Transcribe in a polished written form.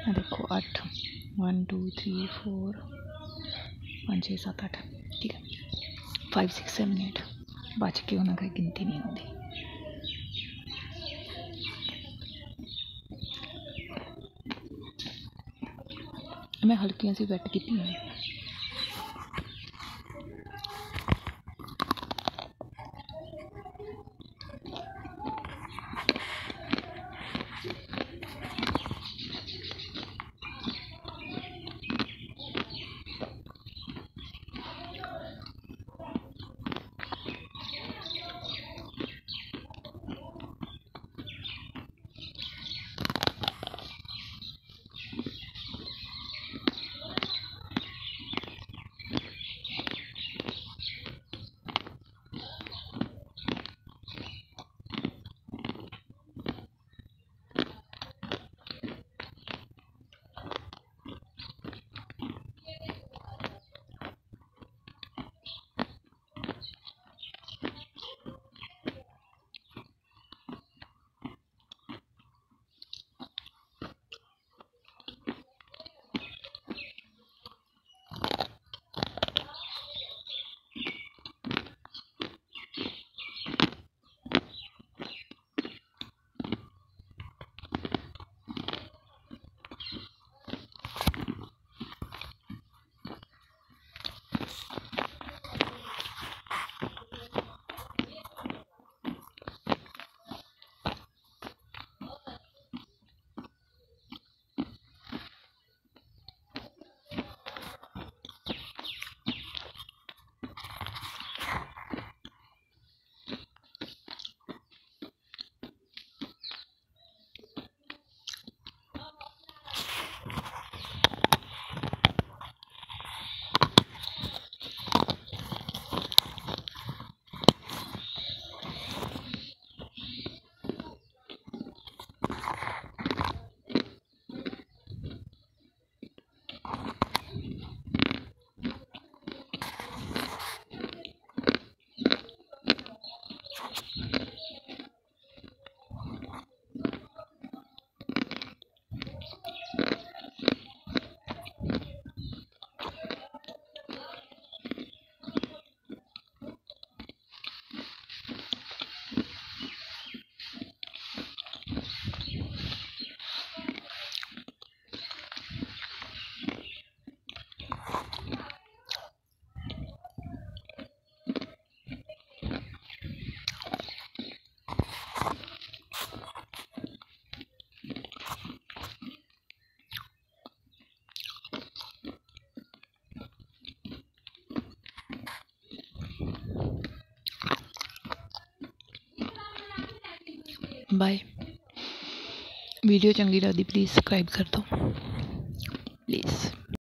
देखो 8 1 2 3 4 5 6 7 8 ठीक है 5 6 7 8 बच के उन्हें कोई गिनती नहीं होती। मैं हल्कियां सी वेट की हैं। बाय। वीडियो चंगी लगती प्लीज़ सब्सक्राइब कर दो प्लीज़।